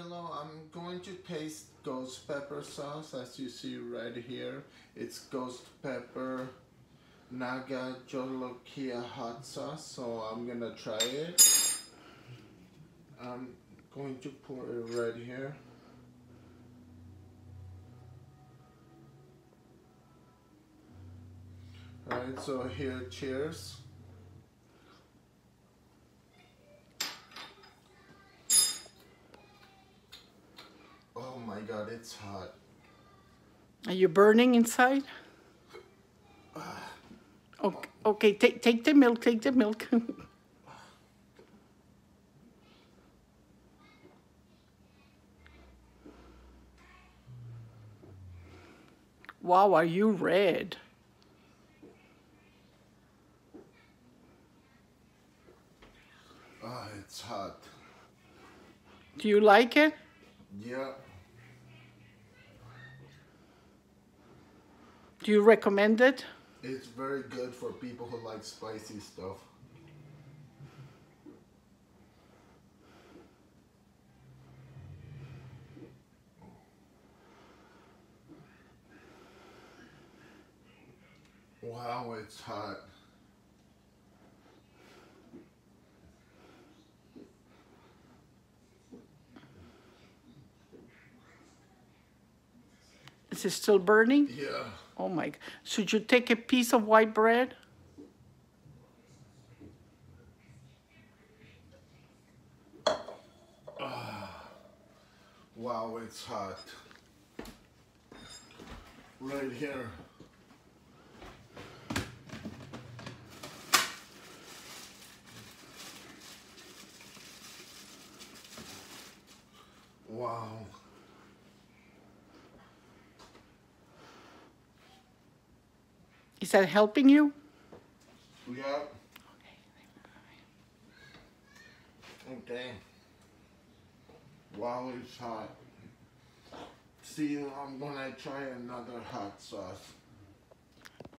hello. I'm going to taste ghost pepper sauce. As you see right here, it's ghost pepper Naga Jolokia hot sauce. So I'm gonna try it. I'm going to pour it right here. Alright, so here, cheers. Oh my god, it's hot. Are you burning inside? Okay, okay, take the milk, take the milk. Wow, are you red? It's hot. Do you like it? Yeah. Do you recommend it? It's very good for people who like spicy stuff. Wow, it's hot. Is it still burning? Yeah. Oh my, should you take a piece of white bread? Wow, it's hot. Right here. Wow. Is that helping you? Yeah. Okay. Wow, it's hot. See, I'm gonna try another hot sauce.